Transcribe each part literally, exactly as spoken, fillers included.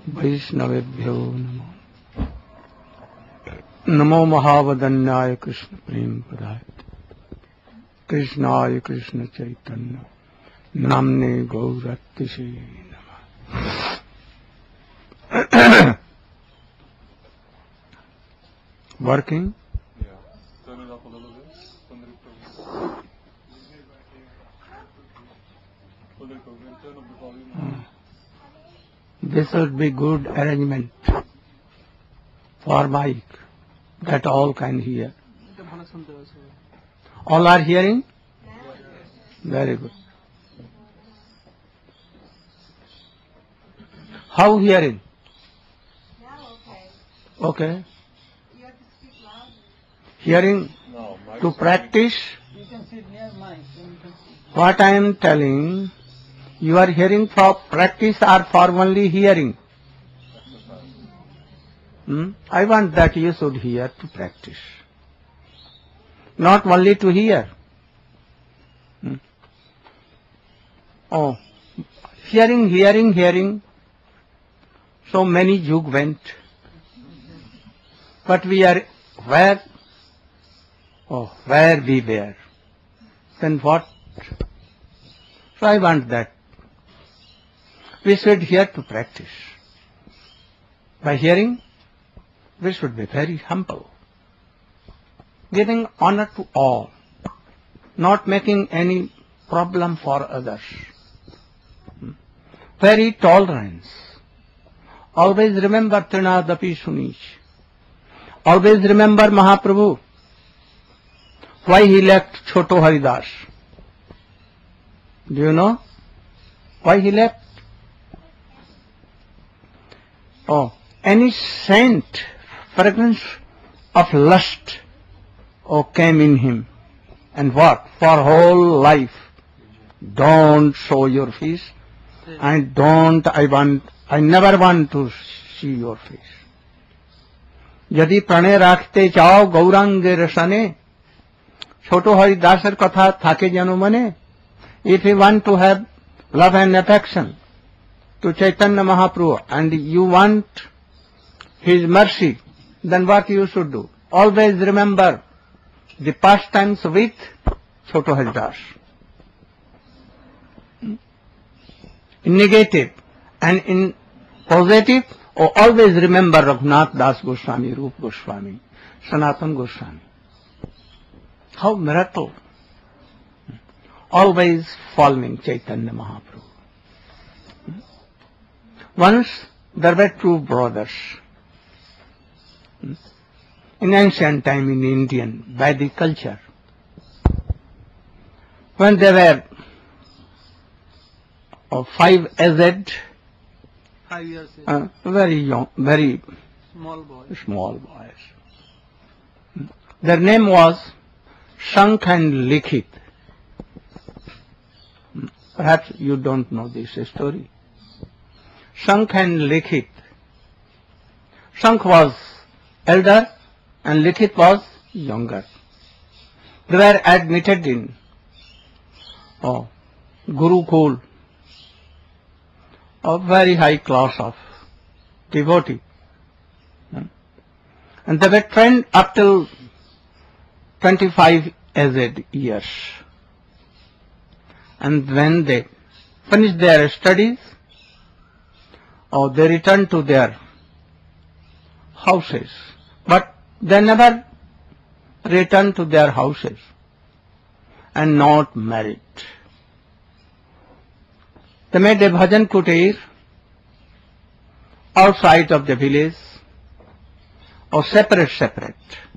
वैष्णवेभ्यो नमो नमो महावदन्याय कृष्ण प्रेम पदाय कृष्णाय कृष्ण चैतन्य नामने गौरतिशे नमः। Working? Yeah. Turn it up a little bit. Turn it up. Turn up the volume. This would be good arrangement for mic that all can hear. All are hearing? Very good. How hearing? Now okay. Okay. You have to speak loud. Hearing No, mic to practice. You can sit near mine. Then you can see. What I am telling, you are hearing for practice or for only hearing? Hmm? I want that you should hear to practice, not only to hear. Hmm? Oh, hearing, hearing, hearing. So many yug went. But we are where? Oh, where we were. Then what? So I want that. We should hear to practice. By hearing, we should be very humble, giving honor to all, not making any problem for others. Very tolerance. Always remember Trinadapi Sunish. Always remember Mahaprabhu. Why he left Choto Haridas? Do you know why he left? Oh, any scent, fragrance of lust, oh, came in him. And what? For whole life, don't show your face, and don't, I want, I never want to see your face. यदि प्रणय राखते चाओ गौरांगे रसने छोटो हरिदासर कथा थाके जनो मने. If you want to have love and affection to Chaitanya Mahaprabhu and you want his mercy, then what you should do? Always remember the pastimes with Choto Haridas. In negative and in positive, or always remember Raghunath Das Goswami, Rup Goswami, Sanatan Goswami. How miracle! Always following Chaitanya Mahaprabhu. Once there were two brothers. In ancient time in Indian Vedic culture, when they were of five aged, Five years. uh, very young, very Small boy. small boys. Their name was Shankh and Likhit. Perhaps you don't know this story. Shankh and Likhit. Shankh was elder and Likhit was younger. They were admitted in oh, Gurukul, a very high class of devotee. And they were trained up till twenty-five aged years. And when they finished their studies, or they returned to their houses, but they never returned to their houses and not married. They made a bhajan kutir outside of the village, or separate, separate.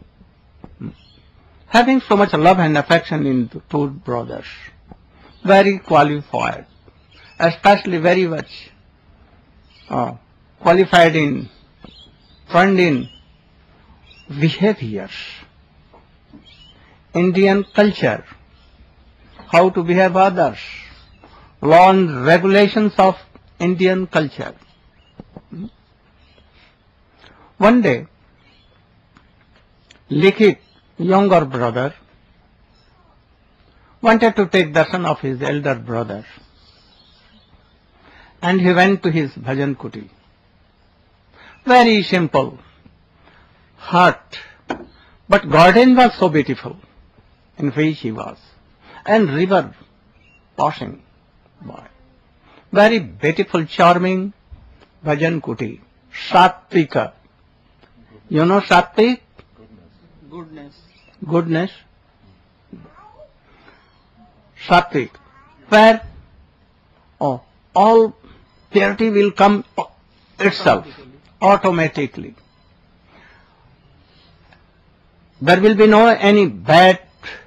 Having so much love and affection in the two brothers, very qualified, especially very much uh, qualified in, trained in behaviors, Indian culture, how to behave others, law and regulations of Indian culture. One day, Likhit, younger brother, wanted to take darshan of his elder brother, and he went to his bhajan kuti. Very simple. Hut. But garden was so beautiful in which he was. And river passing by. Very beautiful, charming bhajan kuti. Satvika. You know Satvik? Goodness. Goodness. Satvik. Where oh, all purity will come itself, automatically. There will be no any bad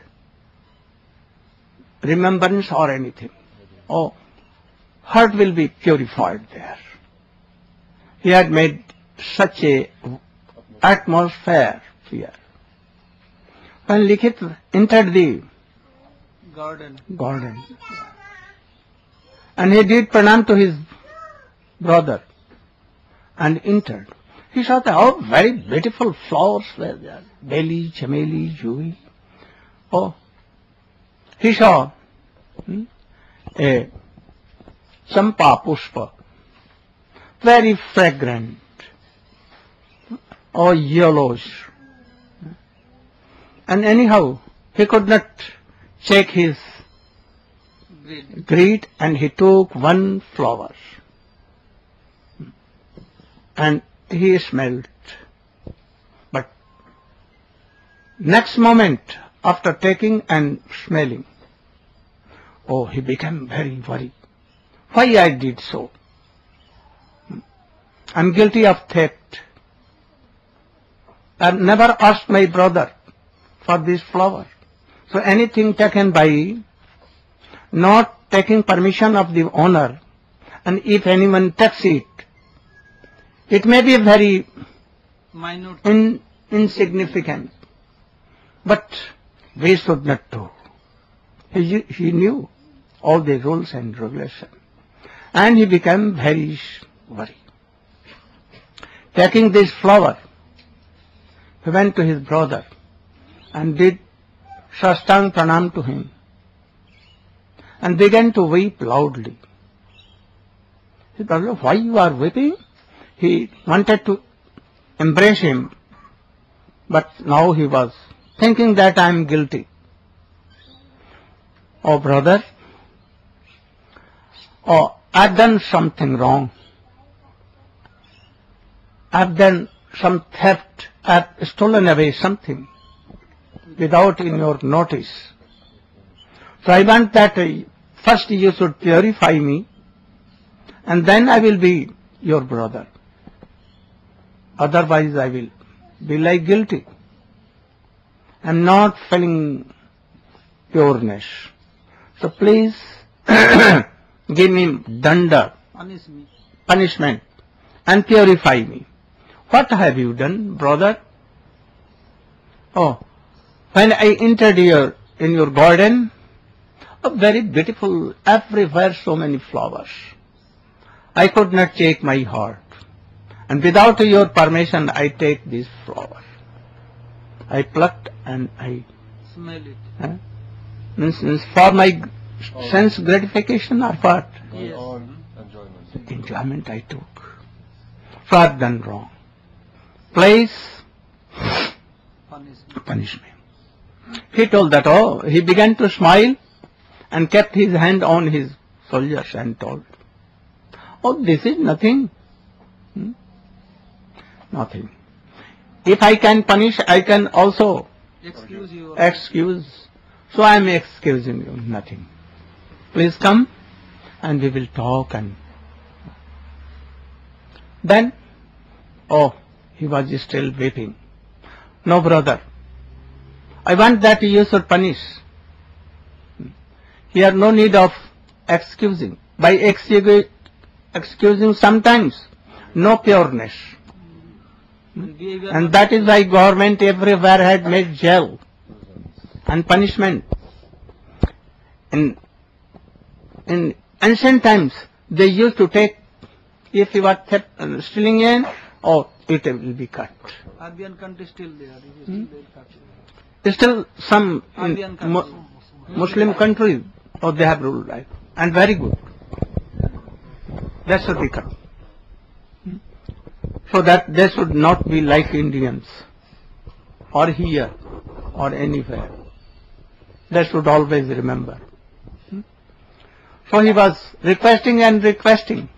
remembrance or anything. Oh, heart will be purified there. He had made such a atmosphere here. When Likhit entered the Garden. garden, and he did pranam to his brother and entered. He saw that how very beautiful flowers were there. Beli, chameli, jui. Oh, he saw hmm, a champa pushpa, very fragrant, or yellowish. And anyhow, he could not check his Great. greed, and he took one flower. And he smelled. But next moment, after taking and smelling, oh, he became very worried. Why I did so? I'm guilty of theft. I've never asked my brother for this flower. So anything taken by not taking permission of the owner, and if anyone takes it, it may be very Minute. in, insignificant, but we should not do. He, he knew all the rules and regulations, and he became very worried. Taking this flower, he went to his brother and did Sastang pranam to him, and began to weep loudly. His brother, why you are weeping? He wanted to embrace him, but now he was thinking that I am guilty. Oh brother, oh, I've done something wrong. I've done some theft. I've stolen away something without in your notice. So I want that uh, first you should purify me, and then I will be your brother. Otherwise I will be like guilty. I'm not feeling pureness. So please give me danda, Punish me. punishment, and purify me. What have you done, brother? Oh, when I entered here in your garden, oh, very beautiful, everywhere so many flowers. I could not take my heart. And without your permission, I take this flower. I plucked and I, Smell it. eh? means, means for my sense gratification or what? My Yes. own enjoyment. Enjoyment I took. So I've done wrong. Please Punish me. punish me. He told that, oh, he began to smile and kept his hand on his shoulders and told, oh, this is nothing. Hmm? Nothing. If I can punish, I can also Excuse you. excuse. So I am excusing you, nothing. Please come and we will talk. And then, oh, he was still weeping. No, brother, I want that you should punish. Here no need of excusing. By excusing, excusing sometimes, no pureness. Behavior And not- that is why government everywhere had made jail and punishment. In, in ancient times, they used to take, if you are theft, uh, stealing in, or it will be cut. Arabian country still there. It is Hmm? still there. Still some Arabian in country. Mu- Muslim countries, oh, they have ruled right, and very good. That should be cut. so that they should not be like Indians, or here, or anywhere. They should always remember. Hmm? So he was requesting and requesting.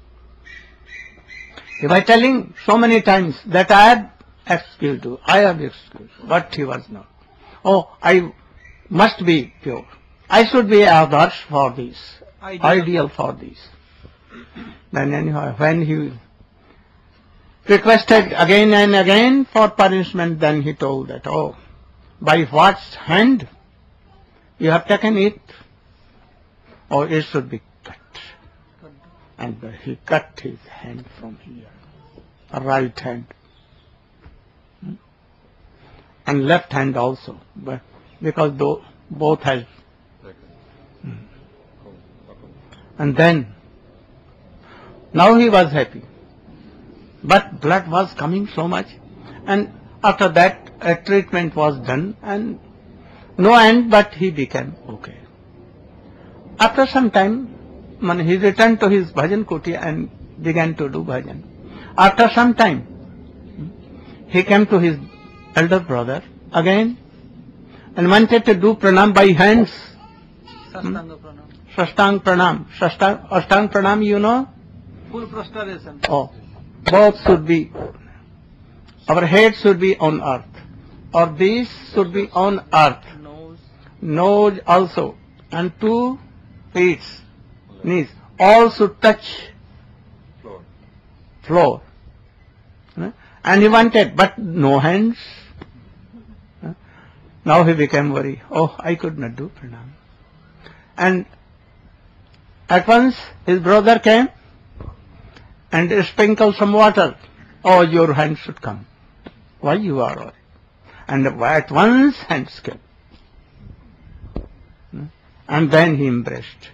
He was telling so many times that I have excused you, I have excused you, but he was not. Oh, I must be pure. I should be averse for this, Ideal. ideal for this. Then anyhow, when he requested again and again for punishment, then he told that, oh, by what hand you have taken it, or it should be cut. And he cut his hand from here, right hand, Hmm? and left hand also, but because tho- both has. Hmm. And then, now he was happy, but blood was coming so much, and after that a treatment was done, and no end, but he became okay. After some time, when he returned to his bhajan kuti and began to do bhajan. After some time, he came to his elder brother again and wanted to do pranam by hands. Sastanga pranam. Sastang pranam. Sastang, Ashtang pranam, you know? Full prostration. Oh, both should be, our head should be on earth, or these should be on earth. Nose. Nose also, and two feet, knees, all should touch Floor. floor. Huh? And he wanted, but no hands. Huh? Now he became worried. Oh, I could not do pranam. And at once his brother came and sprinkled some water. Oh, your hands should come. Why you are worried? And at once hands came. Hmm? And then he embraced.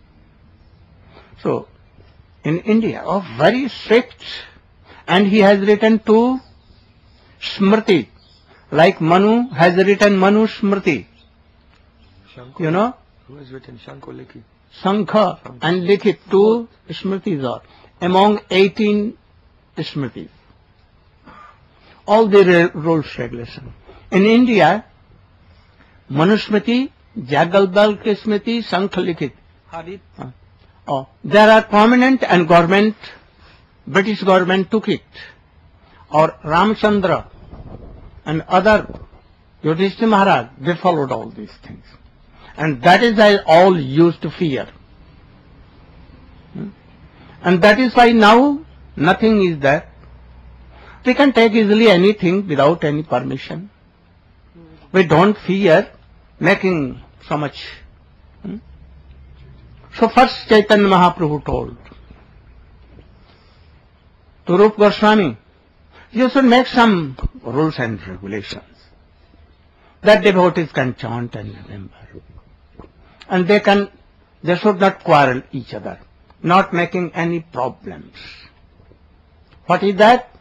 So, in India, oh, very strict, and he has written two Smriti, like Manu has written Manu Smriti. You know, Who has written Shanko Likhi? Sankha and Likhit, two Smritis are among eighteen Smritis. All the re- rules, regulation. In India, Manusmriti, Jagalbalk Smriti, Sankha Likhit. Hadith. Oh, there are prominent, and government, British government took it. Or Ramchandra and other Yudhishthira Maharaj, they followed all these things. And that is why all used to fear. Hmm? And that is why now nothing is there. We can take easily anything without any permission. We don't fear making so much. Hmm? So first Chaitanya Mahaprabhu told to Rupa Goswami, you should make some rules and regulations that devotees can chant and remember. And they can, they should not quarrel each other, not making any problems. What is that?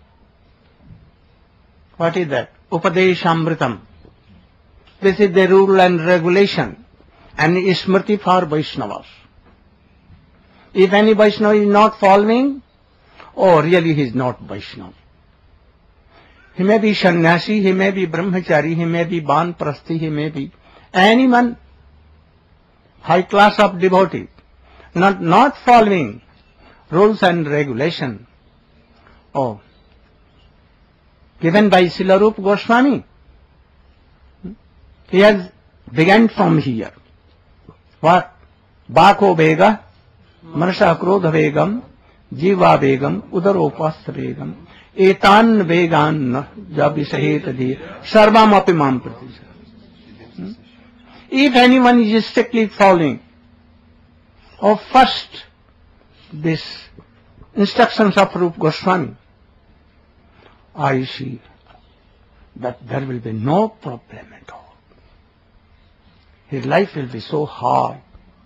What is that? Upadeshamritam. This is the rule and regulation and Smriti for Vaishnavas. If any Vaishnava is not following, oh, really he is not Vaishnava. He may be sannyasi, he may be brahmachari, he may be banprasthi, he may be anyone, high class of devotee, not, not following rules and regulation. Oh, given by Srila Rupa Goswami. He has begun from here. What? Bako Vega, Manasa Krodha Vegam, Jiva Vegam, Udaropasya Vegam, Etan Vegan Jabisahet Di, Sarvam Apimam Pratisha. If anyone is strictly following, or first, this instructions of Rupa Goswami, I see that there will be no problem at all. His life will be so hard.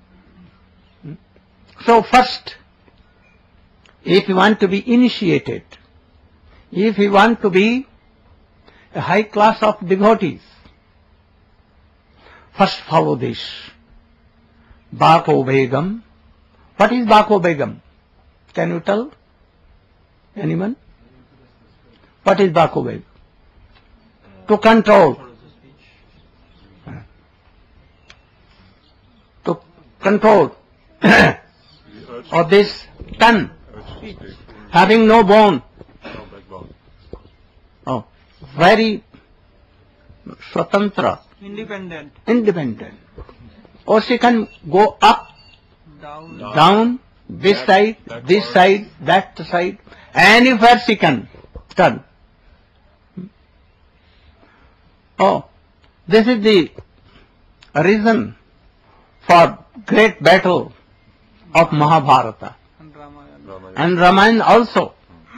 So first, if you want to be initiated, if you want to be a high class of devotees, first follow this. Bako Begam. What is Bako Begam? Can you tell? Anyone? What is Bakubeg? To control. To control of this tongue, having no bone. No backbone. Oh, very swatantra, Independent. independent. Or she can go up, Down. Down. down, this Back- side, backward. this side, that side, anywhere she can turn. Oh, this is the reason for great battle of Mahabharata And Ramayana. Ramayana. and Ramayana also.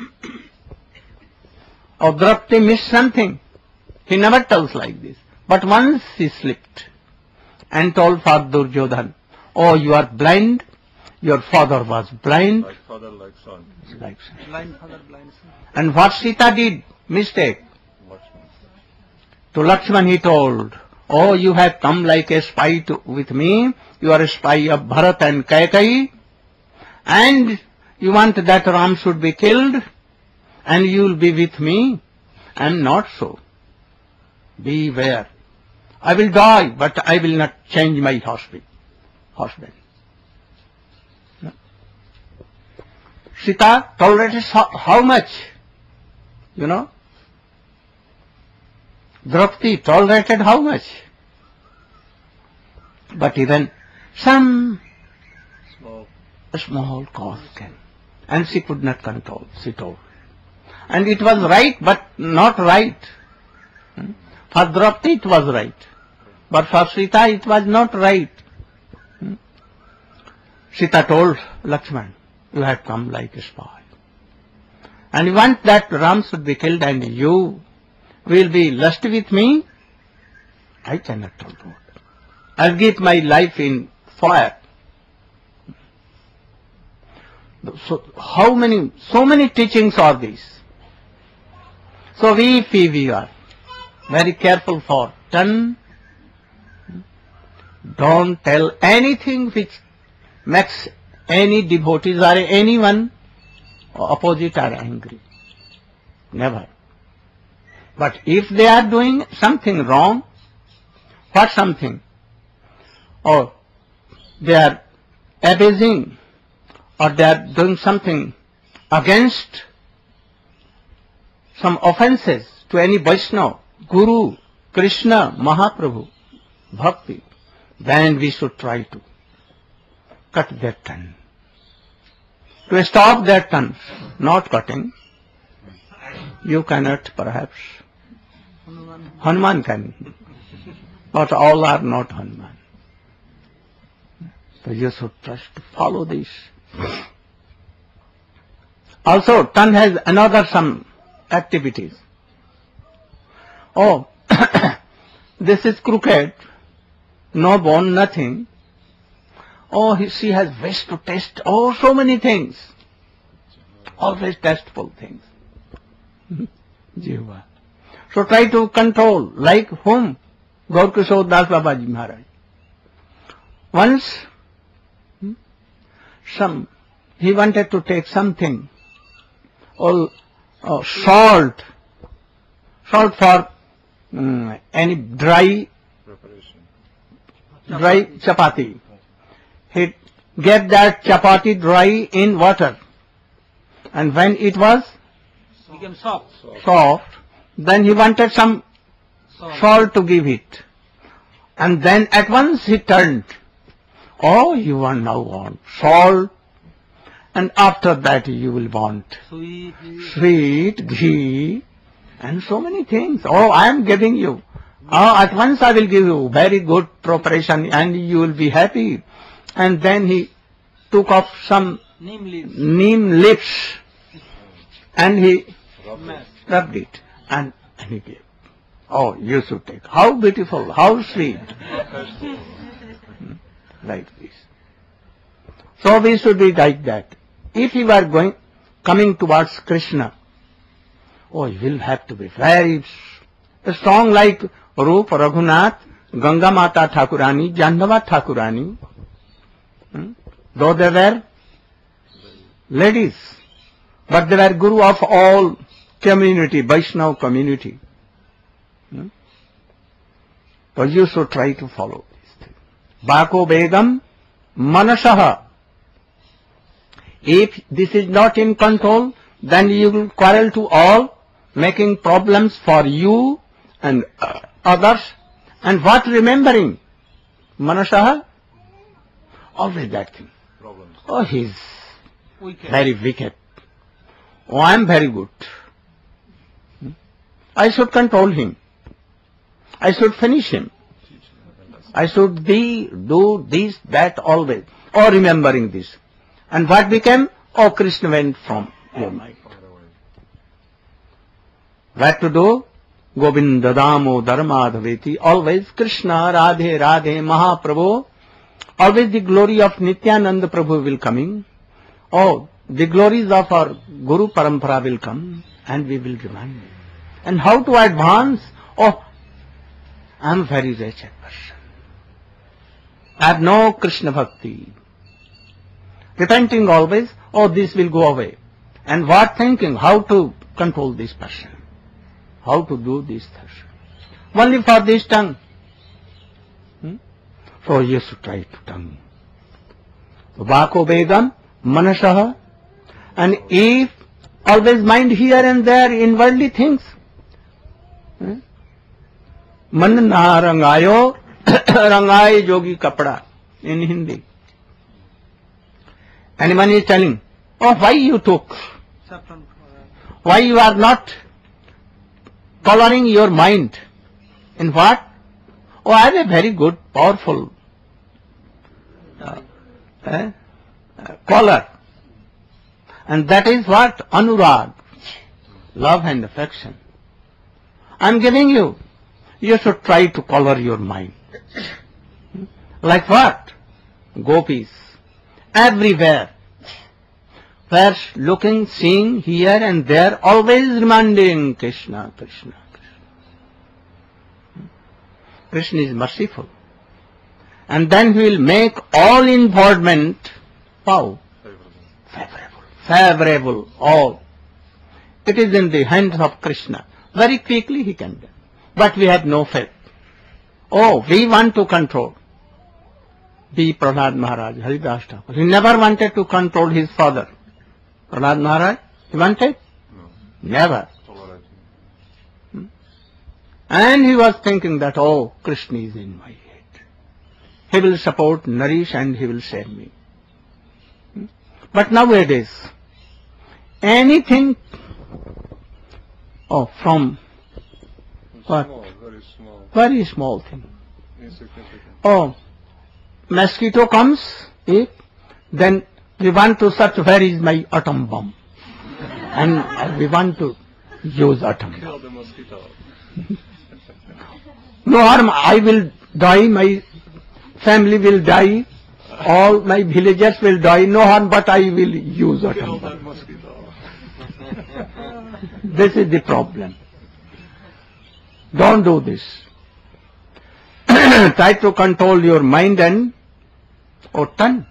Oh, Draupadi missed something. He never tells like this. But once he slipped and told for Duryodhan, oh, you are blind, your father was blind. Like father, like son. Like so. Blind father, blind son. And what Sita did, mistake. Lakshman. To Lakshman he told, oh, you have come like a spy to, with me, you are a spy of Bharat and Kaikeyi, and you want that Ram should be killed, and you will be with me. I am not so. Beware. I will die, but I will not change my husband. husband. No. Sita tolerated how, how much? You know? Draupadi tolerated how much? But even some Small. small cause came. And she could not control, she told. And it was right, but not right. Hmm? For Draupadi it was right. But for Sita it was not right. Hmm? Sita told Lakshman, you have come like a spy. And you want that Ram should be killed and you will be lust with me? I cannot tolerate. I'll give my life in fire. So how many, so many teachings are these? So we, if we are very careful for tongue, don't tell anything which makes any devotees or anyone opposite or angry. Never. But if they are doing something wrong, what something? Or they are abusing, or they are doing something against some offenses to any Vaishnava, Guru, Krishna, Mahaprabhu, Bhakti, then we should try to cut their tongue. To stop their tongues, not cutting, you cannot perhaps. Hanuman. Hanuman can, but all are not Hanuman. So you should trust to follow this. Also, tongue has another some activities. Oh, this is crooked, no bone, nothing. Oh, he, she has wish to taste, oh, so many things. Always tasteful things. Jiva. So try to control, like whom? Gaur Kishore Das Babaji Maharaj. Once, hmm, some, he wanted to take something, or uh, salt, salt for um, any dry, Preparation. dry chapati. He get that chapati dry in water, and when it was Became soft. soft, then he wanted some Soft. salt to give it. And then at once he turned. Oh, you want now want salt. And after that you will want Sweet. sweet, ghee, and so many things. Oh, I am giving you. Oh, at once I will give you very good preparation and you will be happy. And then he took off some Neem leaves. neem leaves and he Mass. rubbed it and, and he gave. Oh, you should take. How beautiful, how sweet. Like this. So we should be like that. If you are going, coming towards Krishna, oh, you will have to be very strong like Rup, Raghunath, Ganga Mata Thakurani, Jandava Thakurani. Hmm? Though they were ladies, but they were Guru of all community, Vaishnava community. Hmm? So you should try to follow this thing. Bako Begam Manasaha. If this is not in control, then you will quarrel to all, making problems for you and uh, others. And what remembering? Manasaha? Always that thing. Problems. Oh, he's Wicked. very wicked. Oh, I am very good. Hmm? I should control him. I should finish him. I should be, do this, that always. Or remembering this. And what became? Oh, Krishna went from your mind. What to do? Govinda Damo Dharmadhaveti. Always Krishna, Radhe, Radhe, Mahaprabhu. Always the glory of Nityananda Prabhu will coming. Oh, the glories of our Guru Parampara will come and we will remind. And how to advance? Oh, I am very wretched person. I have no Krishna Bhakti. Repenting always, oh, this will go away. And what thinking? How to control this person? How to do this person? Only for this tongue. Hmm? So you should try to tongue. So Bako Begam, Manasaha. And if always mind here and there in worldly things. Hmm? Man na rangayo, rangaye jogi kapda in Hindi. Anyone is telling, oh, why you took? Saffron. Why you are not coloring your mind? In what? Oh, I have a very good, powerful uh, eh, uh, color. And that is what? Anurag. Love and affection. I am giving you. You should try to color your mind. Like what? Gopis. Everywhere. Where looking, seeing, here and there, always reminding Krishna, Krishna, Krishna. Krishna is merciful. And then he will make all involvement, wow, favorable, favorable, all. It is in the hands of Krishna. Very quickly he can do. But we have no faith. Oh, we want to control. Be Prahlad Maharaj, Haridas Thakur. He never wanted to control his father. Prahlad Maharaj, he wanted? No. Never. Tolerating. Hmm? And he was thinking that, oh, Krishna is in my head. He will support, nourish, and he will save me. Hmm? But nowadays, anything, oh, from what? Small, very small, Very small thing. insignificant. Oh, mosquito comes, eh? Then we want to search where is my atom bomb. And we want to use atom bomb. Kill the mosquito. No harm, I will die, my family will die, all my villagers will die, no harm, but I will use Kill atom that bomb. mosquito. This is the problem. Don't do this. Try to control your mind and or tongue.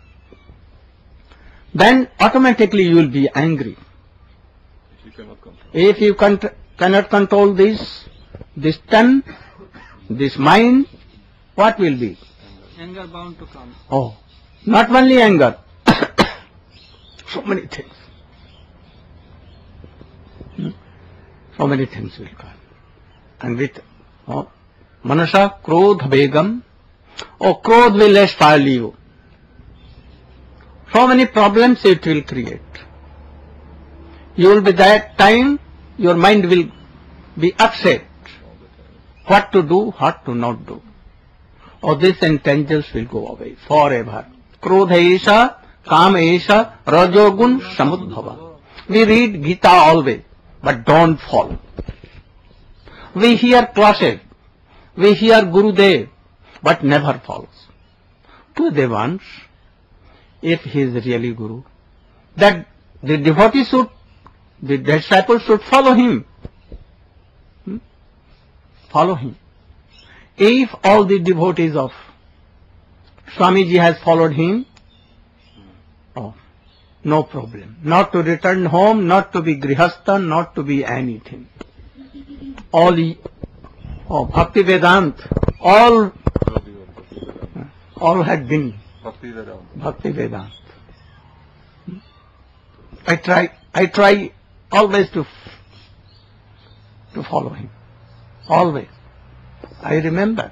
Then automatically you will be angry. If you cannot control. If you con- cannot control this, this tongue, this mind, what will be? Anger bound to come. Oh, not only anger, so many things. Hmm? So many things will come. And with oh, Manasa, Krodha, Begam, oh, Krodh will spoil you. So many problems it will create. You will be that time, your mind will be upset. What to do, what to not do. Or these intentions will go away forever. Krodha esha, Kam esha, Rajogun Samudbhava. We read Gita always, but don't follow. We hear classes, we hear Gurudev, but never follows. To Devans, if he is really Guru, that the devotee should, the disciple should follow him. Hmm? Follow him. If all the devotees of Swamiji has followed him, oh, no problem. Not to return home, not to be grihastha, not to be anything. All, e- oh, Bhakti Vedanta, all, all had been Bhakti Vedanta. Bhakti Vedanta. I try, I try always to, to follow him. Always. I remember.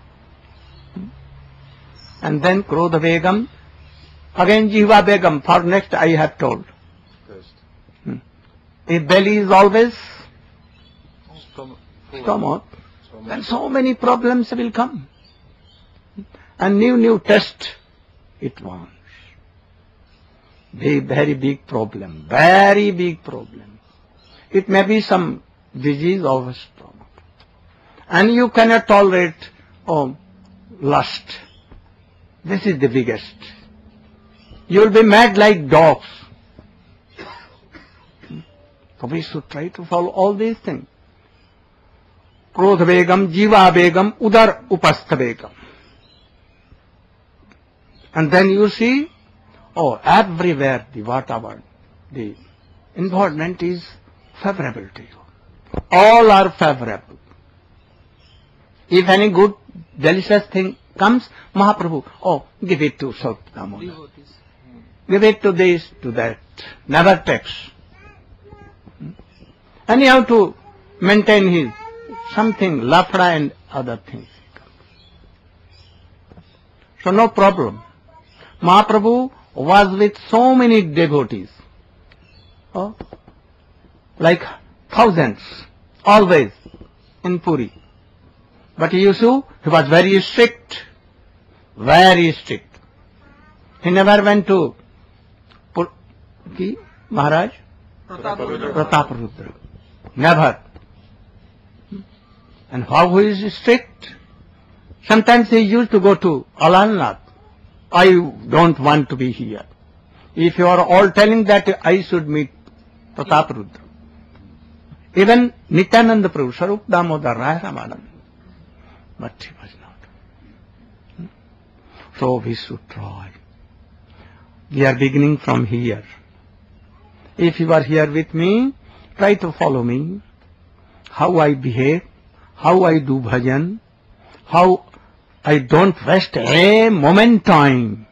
And then Krodha Begam, again Jiva Begam, for next I have told. Test. If belly is always Stomach. stomach, then so many problems will come. And new, new test it wants. Big, very big problem, very big problem. It may be some disease of the stomach. And you cannot tolerate oh, lust. This is the biggest. You will be mad like dogs. So we should try to follow all these things. Krodha Begam, Jiva Begam, Udar Upastha Begam. And then you see, oh, everywhere the whatever, the environment is favorable to you. All are favorable. If any good, delicious thing comes, Mahaprabhu, oh, give it to Sat Damodar. Devotees. Give it to this, to that. Never takes. And you have to maintain his something, lafra and other things. So no problem. Mahaprabhu was with so many devotees. Oh, like thousands, always in Puri. But he used to, he was very strict, very strict. He never went to Pur- ki, Maharaj, Prataparudra. Prataparudra. Never. And how he is strict? Sometimes he used to go to Alalnath. I don't want to be here. If you are all telling that I should meet Prataparudra. Even Nityananda Prabhu, Sarup Damodar, Rai Ramanand. But he was not. So we should try. We are beginning from here. If you are here with me, try to follow me. How I behave, how I do bhajan, how I don't waste a moment time.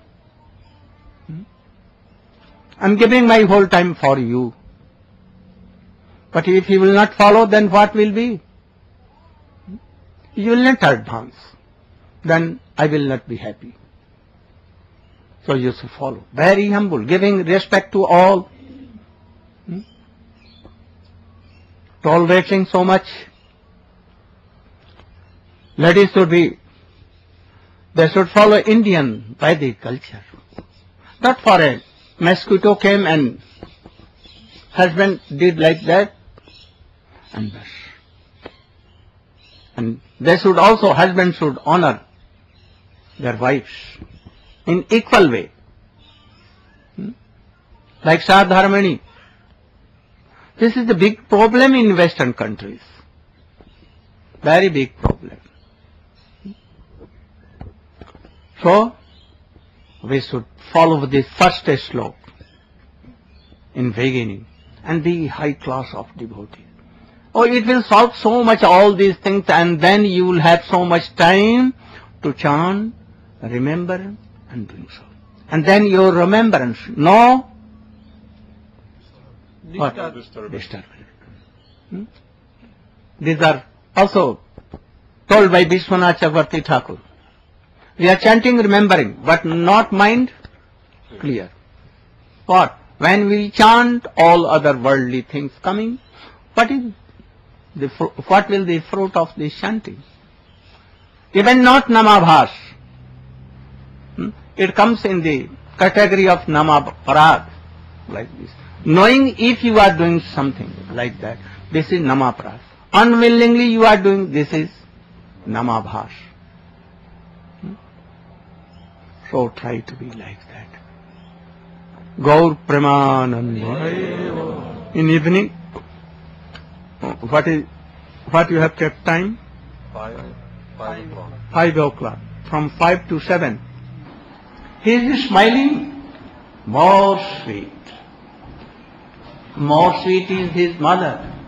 I'm giving my whole time for you. But if you will not follow, then what will be? You will not advance. Then I will not be happy. So you should follow. Very humble, giving respect to all. Hmm? Tolerating so much. Ladies should be, they should follow Indian Vedic culture. Not for a mosquito came and husband did like that. And thus. And they should also, husband should honor their wives in equal way. Hmm? Like Sadharamani. This is the big problem in Western countries. Very big problem. So, we should follow this first slope in beginning and be high class of devotees. Oh, it will solve so much all these things, and then you will have so much time to chant, remember, and doing so. And then your remembrance, no what? Disturbance. Disturbance. Hmm? These are also told by Vishwanath Chakravarti Thakur. We are chanting, remembering, but not mind clear. What? When we chant, all other worldly things coming. What is the fru- what will the fruit of this chanting? Even not namabhas. Hmm? It comes in the category of namaparad, like this. Knowing if you are doing something like that, this is namaparad. Unwillingly you are doing, this is namabhas. Hmm? So try to be like that. Gaur Premananda. In evening, what is, what you have kept time? Five. Five o'clock. Five o'clock. From five to seven. He is smiling more sweet. More sweet is his mother.